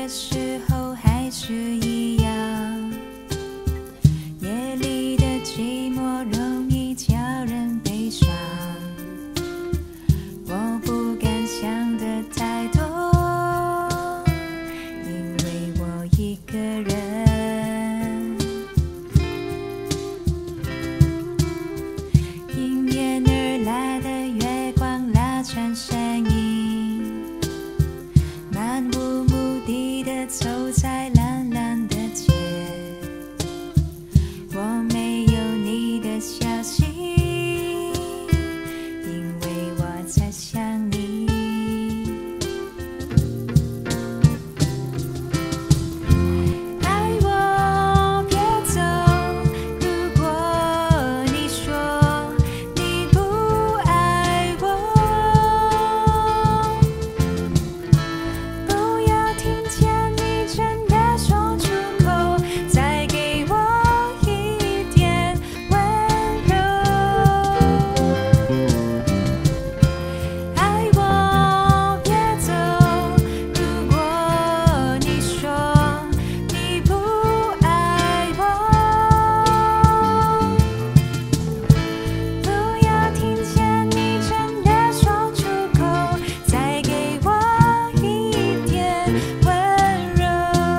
时候还是一样，夜里的寂寞容易叫人悲伤。我不敢想的太多，因为我一个人。迎面而来的月光拉长身影，漫无目的的走在蓝蓝的街。我没有你的消息，因为我在想你。爱我别走，如果你说你不爱我，不要听见你真的说出口，再给我一点温柔。爱我别走，如果你说你不爱我，不要听见你真的说出口，再给我一点温柔。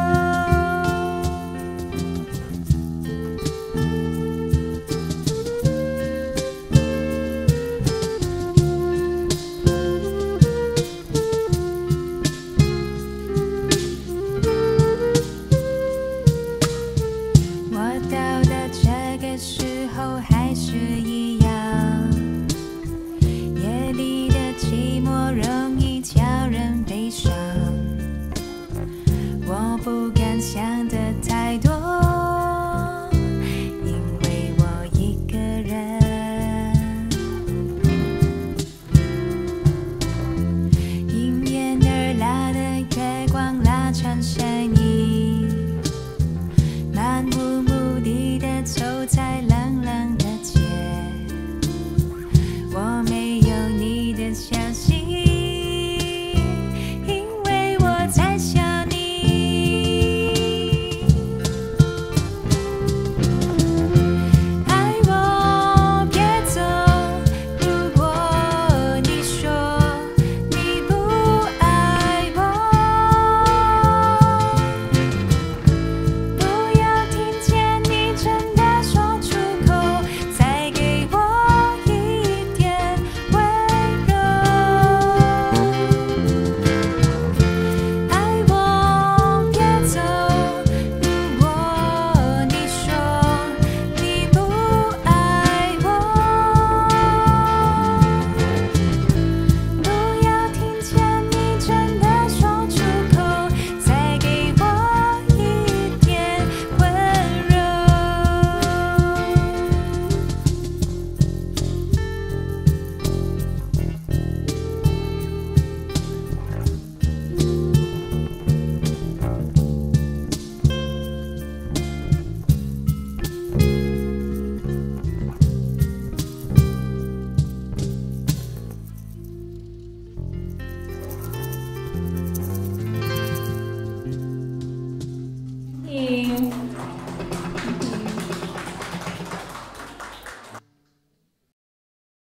我到了这个时候还是一样，夜里的寂寞容易叫人悲伤。我不敢想